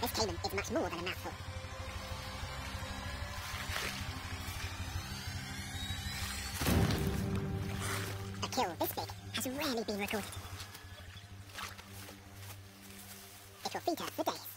this caiman is much more than a mouthful. A kill this big has rarely been recorded. It will feature for days.